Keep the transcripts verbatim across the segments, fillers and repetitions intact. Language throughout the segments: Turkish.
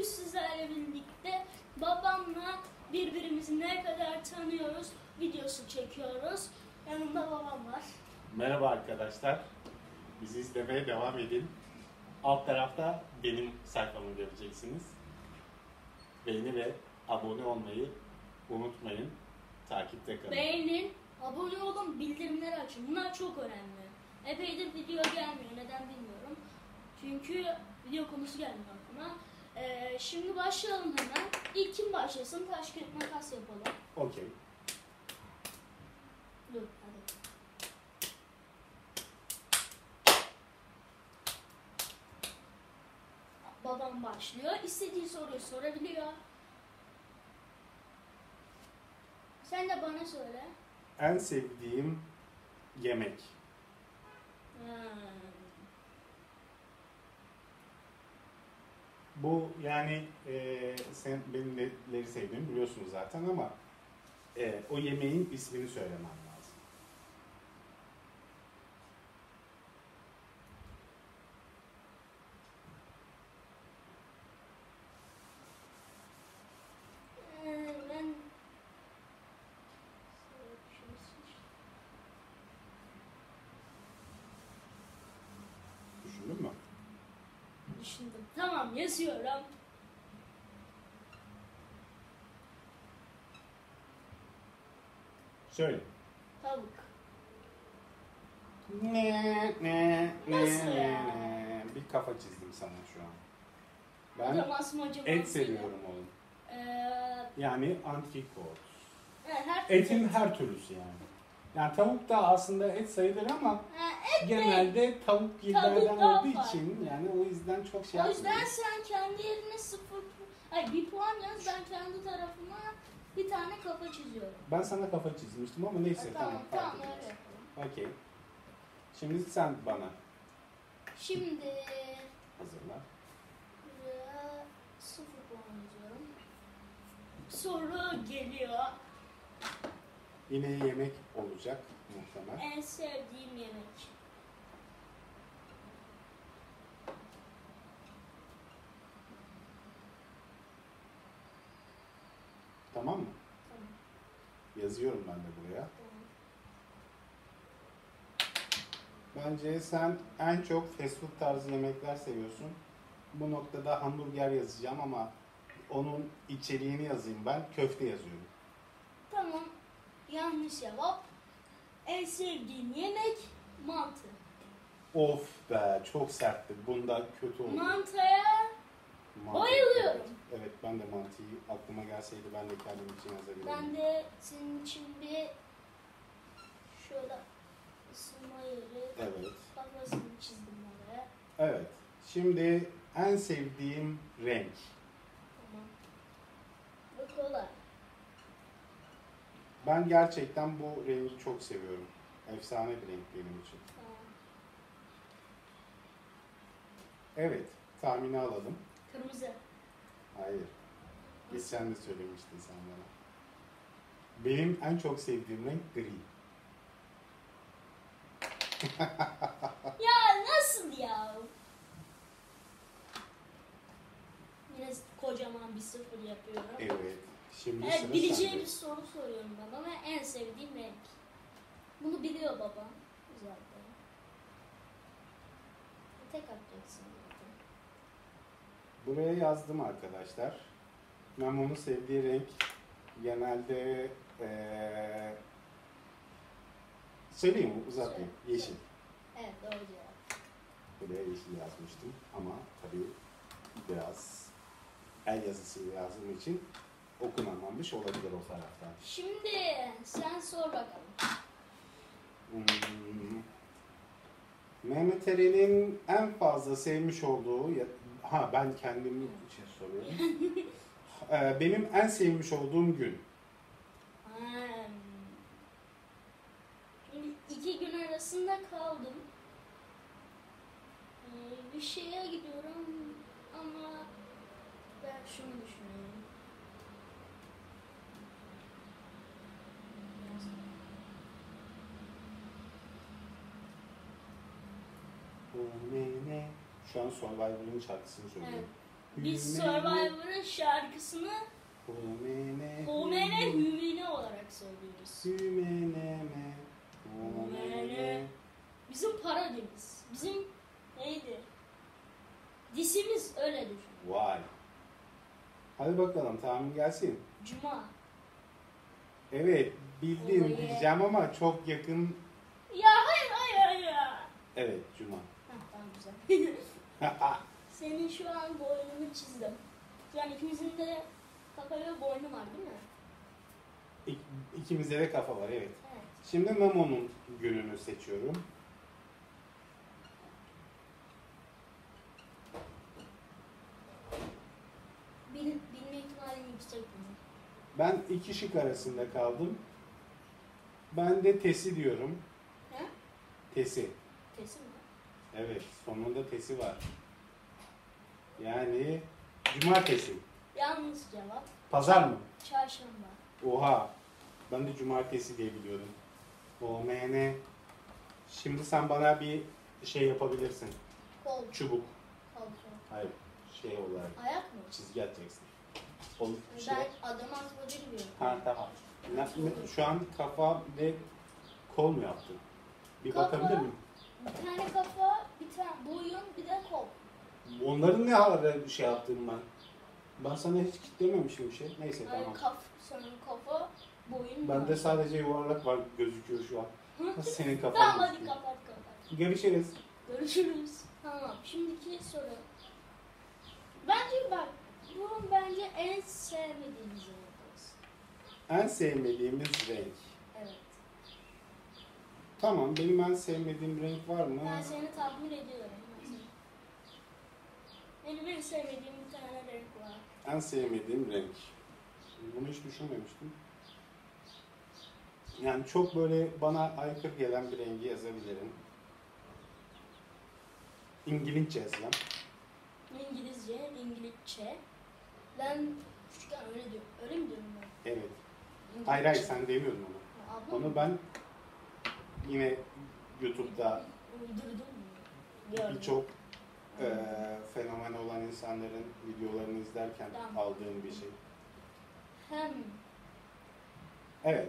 sizlerle birlikte babamla birbirimizi ne kadar tanıyoruz videosu çekiyoruz. Yanımda babam var. Merhaba arkadaşlar. Bizi izlemeye devam edin. Alt tarafta benim sayfamı göreceksiniz. Beğeni ve abone olmayı unutmayın. Takipte kalın. Beğenin, abone olun, bildirimleri açın. Bunlar çok önemli. Epeydir video gelmiyor. Neden bilmiyorum. Çünkü video konusu gelmiyor aklıma. Ee, şimdi başlayalım hemen. İlk kim başlasın? Taş kağıt makas yapalım. Okey. Dur hadi. Babam başlıyor. İstediği soruyu sorabiliyor. Sen de bana söyle. En sevdiğim yemek. Hmm. Bu yani e, sen benim neleri sevdiğimi biliyorsunuz zaten ama e, o yemeğin ismini söylemem lazım. Ee, ben Düşündün mü? düşündüm. Tamam, yazıyorum. Söyle. Tavuk. Ne ne ne Nasıl ne ya? ne. Bir kafa çizdim sana şu an. Bu da Ben masmacı et mantığıyla. seviyorum oğlum. Ee, Yani antrikot. evet, her türlü Etin et. her türlüsü yani. Yani tavuk da aslında et sayılır ama Ha, et genelde tavuk gillerden daha olduğu farklı. için yani o yüzden çok şey O yüzden yapmıyorum. sen kendi yerine sıfır, ay bir puan yaz, ben kendi tarafıma bir tane kafa çiziyorum. Ben sana kafa çizmiştim ama neyse Ha, tamam. tamam, fark tamam etmez. öyle yapalım. Okey. Şimdi sen bana Şimdi hazırla. buraya sıfır puan yazıyorum. Soru geliyor. Yine yemek olacak muhtemelen. En sevdiğim yemek. Tamam mı? Tamam. Yazıyorum ben de buraya. Tamam. Bence sen en çok fast food tarzı yemekler seviyorsun. Bu noktada hamburger yazacağım ama onun içeriğini yazayım ben. Köfte yazıyorum. Tamam. Yanlış cevap. En sevdiğim yemek mantı. Of be çok sertti. Bunda kötü oldu. Mantıya Mantı, bayılıyorum. Evet, evet ben de mantıyı aklıma gelseydi ben de kendim için yazabilirdim. Ben de senin için bir şöyle ısınma yeri, Evet. kafasını çizdim oraya. Evet. Şimdi en sevdiğim renk. Tamam. Bu kolay. Ben gerçekten bu rengi çok seviyorum. Efsane bir renk benim için. Tamam. Evet. Tahmini alalım. Kırmızı. Hayır. Geçen de söylemiştin sen bana. Benim en çok sevdiğim renk gri. Ya nasıl ya? Yine kocaman bir sıfır yapıyorum. Evet. Şimdi Evet, sıra bileceği sende. bir soru soruyorum babama. En sevdiğim renk. Bunu biliyor babam zaten. Tek atacaksın zaten. Buraya yazdım arkadaşlar. Memo'nun sevdiği renk genelde ee... söyleyeyim mi? Uzatmayayım. Söyle. Yeşil. Evet, doğru cevap. Buraya yeşil yazmıştım ama tabii biraz el yazısıyla yazdığım için okunamamış olabilir o taraftan. Şimdi sen sor bakalım. Hmm. Mehmet Eren'in en fazla sevmiş olduğu, ya- ha ben kendim için soruyorum. Ee, Benim en sevmiş olduğum gün. Hmm. Şimdi iki gün arasında kaldım. Ee, bir şeye gidiyorum ama ben şunu düşünüyorum. O ne ne? Şu an Survivor'ın şarkısını söylüyorum. Evet. Biz Hümene, Survivor'ın şarkısını Hümene, Homene Hümene olarak söylüyoruz. Hümeneme, Hümene. Bizim parodimiz. Bizim neydi? Disimiz öyle düşün. Vay. Hadi bakalım tahmin gelsin. Cuma. Evet bildim Oh yeah. diyeceğim ama çok yakın. Ya hayır hayır hayır. Evet Cuma. Heh, tamam güzel. Senin şu an boynunu çizdim. Yani ikimizin de kafa ve boynu var değil mi? İk- İkimizde de kafa var evet. Evet. Şimdi Memo'nun gününü seçiyorum. Bil, bilme ihtimalim yüksek bunun. Ben iki şık arasında kaldım. Ben de Tesi diyorum. He? Tesi. Kesin mi? Evet sonunda Tesi var. Yani Cumartesi. Yanlış cevap. Pazar mı? Çarşamba. Oha. Ben de Cumartesi diye biliyordum. O M N. Şimdi sen bana bir şey yapabilirsin. Kol. Çubuk. Kol. kol. Hayır. Şey olarak Ayak mı? çizgi atacaksın. O şey. Ben adam atmaca gibi. Ha tamam. Ne- ne- Şu an kafa ve kol mu yaptın? Bir Kafa. bakabilir miyim? Bir tane kafa, bir tane boyun, bir de kol. Onların ne ara şey yaptım ben? Ben sana hiç kitlememişim bir şey. Neyse Yani tamam. kaf, senin kafa, boyun. Bende var. sadece yuvarlak var gözüküyor şu an. Hı? Senin kafan Tamam hadi gözüküyor. kapat kapat. Görüşürüz. Görüşürüz. Tamam. Şimdiki soru. Bence bak, bu bence en sevmediğimiz yanıtımız. En sevmediğimiz renk. Evet. Tamam benim en sevmediğim renk var mı? Ben seni tahmin ediyorum. Benim en sevmediğim bir tane renk var. En sevmediğim renk. Bunu hiç düşünmemiştim. Yani çok böyle bana aykırı gelen bir rengi yazabilirim. İngilizce yazacağım. İngilizce, İngilizce. Ben küçükken öyle diyorum. Öyle mi diyorum ben? Evet. Hayır hayır sen demiyordun onu. Ya, ablam Onu ben yine YouTube'da uydurdum mu? Gördüm. birçok eee fenomen olan insanların videolarını izlerken Tamam. aldığım bir şey. Hem Evet.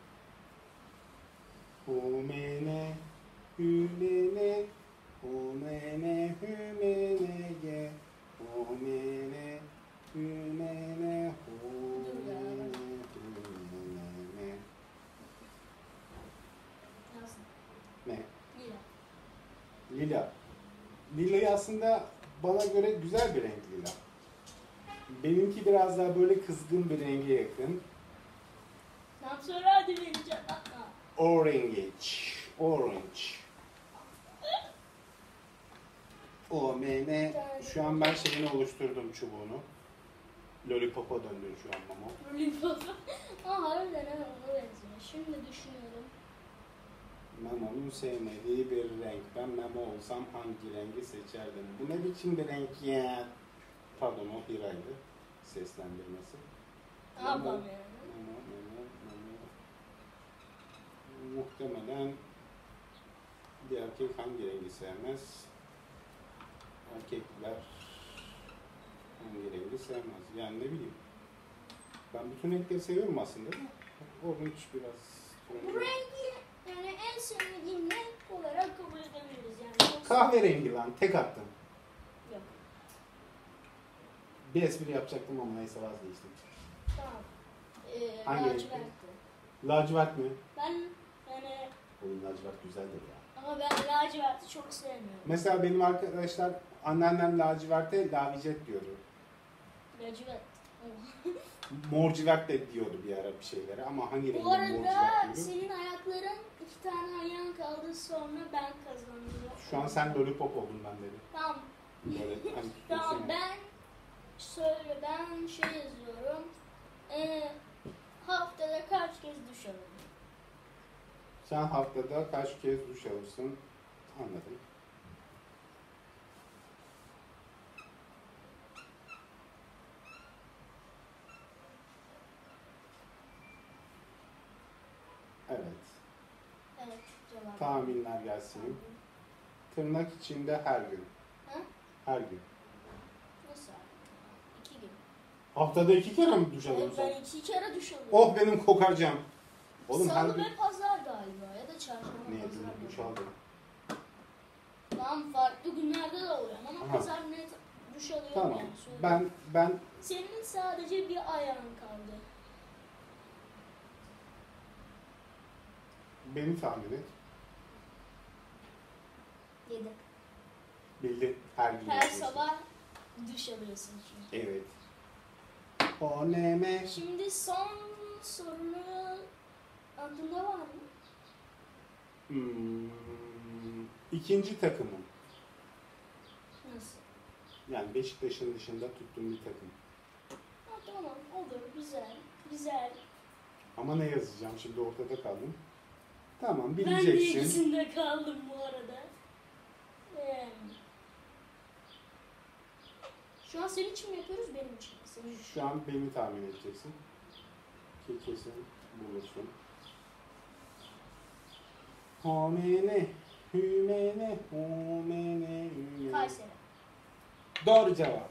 Humene, hümene, humene, hümene, ye. Humene, hümene, humene, hümene. yazdım. Ne? Lila. Lila. Lila aslında bana göre güzel bir renk lila. Benimki biraz daha böyle kızgın bir renge yakın. Tam sonra hadi vereceğim. Aa. Orange. Orange. O mene. Şu an ben şeyini oluşturdum çubuğunu. Lollipop'a döndü şu an Mamo. Lollipop. Aa harbiden evet ona benziyor. Şimdi düşünüyorum. Memo'nun sevmediği bir renk. Ben Memo olsam hangi rengi seçerdim? Bu ne biçim bir renk ya? Pardon o Hira'ydı. Seslendirmesi. Ablam Memo, yani. Memo, Memo, Memo. Muhtemelen bir erkek hangi rengi sevmez? Erkekler hangi rengi sevmez? Yani ne bileyim. Ben bütün renkleri seviyorum aslında. Orange biraz. Bu rengi yani en sevmediğim renk olarak kabul edebiliriz yani. Çok- Kahverengi lan. Tek attım. Yok. Bir espri yapacaktım ama neyse vazgeçtim. Tamam. Ee, Hangi renk? lacivertti. Lacivert mi? Ben yani Oğlum lacivert güzeldir ya. ama ben laciverti çok sevmiyorum. Mesela benim arkadaşlar anneannem laciverte lavicet diyordu. Lacivert. Morcivert de diyordu bir ara bir şeylere ama hangi rengi Bu morcivert arada diyordu? senin ayakların iki tane ayağın kaldı sonra ben kazandım. Şu an sen lollipop oldun ben dedi. Tamam. Böyle hani Tamam tutuyorsun ya. ben söyle ben şey yazıyorum. Ee, haftada kaç kez duş alırım? Sen haftada kaç kez duş alırsın? Anladım. Evet. Evet cevap. Tahminler gelsin. Tırnak içinde her gün. Ha? Her gün. Nasıl abi? Haftada iki kere mi duş Evet, alıyorsun? ben iki kere duş alıyorum. Oh benim kokarcam. Oğlum her Salı gün... ve pazar galiba ya da çarşamba Ne pazar. yedin? Duş aldım. Tamam, farklı günlerde de oluyor ama Aha. pazar net duş alıyorum Tamam. yani. söyleyeyim. Ben ben Senin sadece bir ayağın kaldı. beni tahmin et. Yedi. Belli her gün Her yapıyorsun. sabah duş alıyorsun çünkü. Evet. O neme. Şimdi son sorunu aklında var mı? Hmm, ikinci takımım. Nasıl? Yani Beşiktaş'ın dışında tuttuğum bir takım. Ha, tamam, olur, güzel, güzel. Ama ne yazacağım? Şimdi ortada kaldım. Tamam, Ben de bileceksin. ikisinde kaldım bu arada. Ee, şu an senin için mi yapıyoruz, benim için mi? Senin için. Şu an beni tahmin edeceksin. Ki kesin bulursun. Homene, hümene, homene, hümene. Kayseri. Doğru cevap.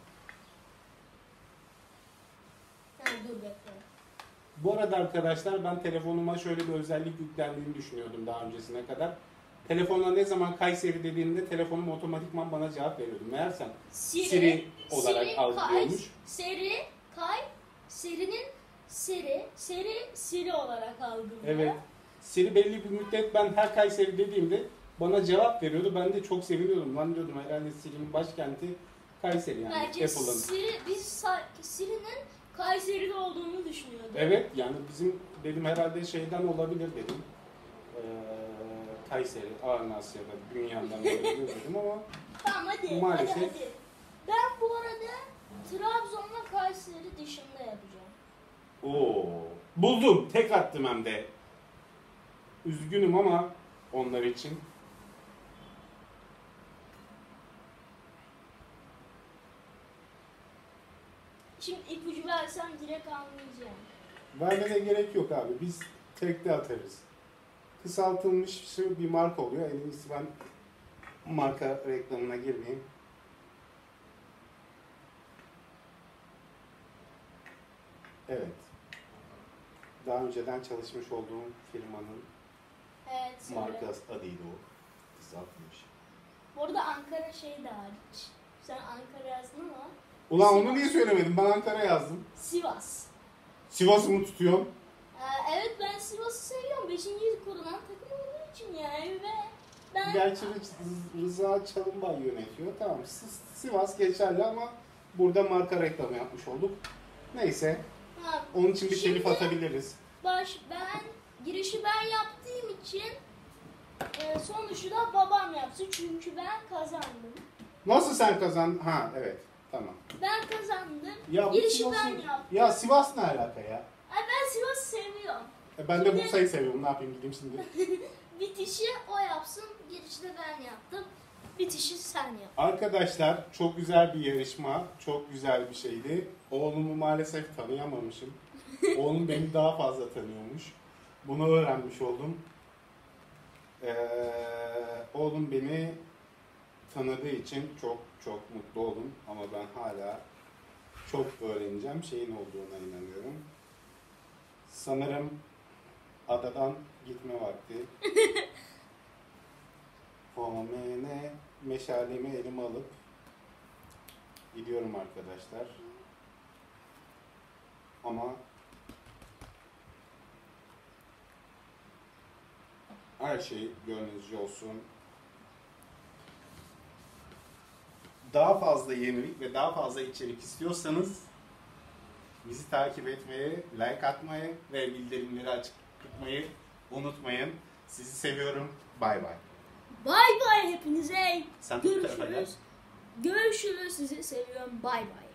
Ha, dur bekle. Bu arada arkadaşlar ben telefonuma şöyle bir özellik yüklendiğini düşünüyordum daha öncesine kadar. Telefonla ne zaman Kayseri dediğimde telefonum otomatikman bana cevap veriyordu. Meğersem Siri, Siri olarak Siri, algılıyormuş. Kay, Seri, Kay, Seri'nin Seri, Seri, Siri olarak algılıyor. Evet. Siri belli bir müddet ben her Kayseri dediğimde bana cevap veriyordu. Ben de çok seviniyordum. Lan diyordum herhalde Siri'nin başkenti Kayseri yani Bence Apple'ın. Siri, biz sa- Siri'nin Kayseri'de olduğunu düşünüyorduk. Evet yani bizim dedim herhalde şeyden olabilir dedim. Ee, Kayseri, Ağrı Asya'da dünyadan olabilir dedim ama Tamam hadi, maalesef. hadi hadi. Ben bu arada Trabzon'la Kayseri dışında yapacağım. Oo, buldum. Tek attım hem de. Üzgünüm ama onlar için. Şimdi ipucu versem direkt anlayacağım. Vermene gerek yok abi. Biz tekte atarız. Kısaltılmış bir marka oluyor. En iyisi ben marka reklamına girmeyeyim. Evet. Daha önceden çalışmış olduğum firmanın Evet, söyle. markası adıydı o. Kısaltılmış. Bu arada Ankara şey de hariç. Sen Ankara yazdın ama Ulan onu Sivas. niye söylemedim? Ben Ankara yazdım. Sivas. Sivas'ı mı tutuyorsun? Ee, evet, ben Sivas'ı seviyorum. Beşinci kurulan takım olduğu için yani ve ben... Gerçi Rı- Rıza Çalınbay yönetiyor. Tamam, S- Sivas geçerli ama burada marka reklamı yapmış olduk. Neyse, Ha, onun için bir şimdi telif atabiliriz. Baş, ben girişi ben yaptığım için e, sonucu da babam yapsın çünkü ben kazandım. Nasıl sen kazandın? Ha evet, tamam. Ben kazandım. Ya bu girişi Sivas'ın- ben yaptım. Ya Sivas ne alaka ya? Ay, ben Sivas'ı seviyorum. E, ben de Şimdi- Bursa'yı seviyorum. Ne yapayım gideyim şimdi? Bitişi o yapsın, girişi de ben yaptım. Bitişi sen yap. Arkadaşlar çok güzel bir yarışma. Çok güzel bir şeydi. Oğlumu maalesef tanıyamamışım. Oğlum beni daha fazla tanıyormuş. Bunu öğrenmiş oldum. Ee, oğlum beni tanıdığı için çok çok mutlu oldum. Ama ben hala çok öğreneceğim şeyin olduğuna inanıyorum. Sanırım adadan gitme vakti. Homene meşalemi elime alıp gidiyorum arkadaşlar. Ama her şey gönlünüzce olsun. Daha fazla yenilik ve daha fazla içerik istiyorsanız bizi takip etmeyi, like atmayı ve bildirimleri açık tutmayı unutmayın. Sizi seviyorum. Bay bay. Bay bay hepinize. Sen bu tarafa gel. Görüşürüz. Görüşürüz. Sizi seviyorum. Bay bay.